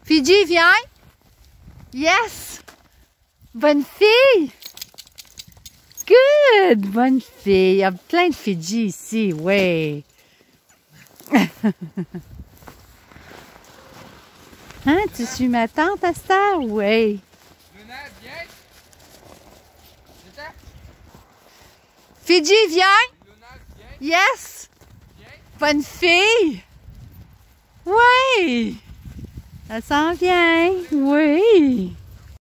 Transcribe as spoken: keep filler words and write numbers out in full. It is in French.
Fidji, viens. Yes. Bonne fille. Good. Bonne fille. Il y a plein de Fidji ici, oui. Hein, tu suis ma tante à cette heure? Oui. Luna, viens. Viens. Fidji, viens. Luna, viens. Yes. Viens. Bonne fille. Oui. Elle s'en vient. Oui.